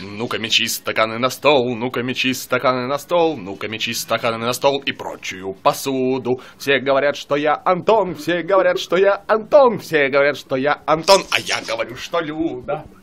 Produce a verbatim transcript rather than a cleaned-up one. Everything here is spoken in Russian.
Ну-ка, мечи, стаканы на стол, ну-ка, мечи, стаканы на стол, ну-ка, мечи, стаканы на стол и прочую посуду. Все говорят, что я Антон, все говорят, что я Антон, все говорят, что я Антон, а я говорю, что Люда.